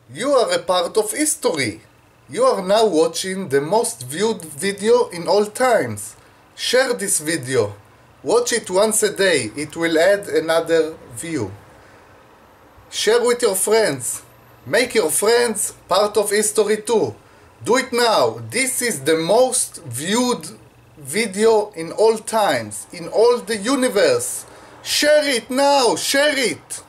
You are a part of history. You are now watching the most viewed video in all times. Share this video. Watch it once a day. It will add another view. Share with your friends. Make your friends part of history too. Do it now. This is the most viewed video in all times, in all the universe. Share it now. Share it.